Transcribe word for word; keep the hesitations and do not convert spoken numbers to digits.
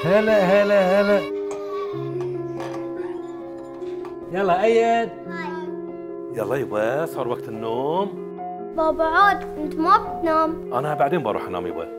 هلا هلا هلا. يلا أيد. يلا يبا صار وقت النوم. بابا عاد انت ما بتنام. انا بعدين بروح انام يبا.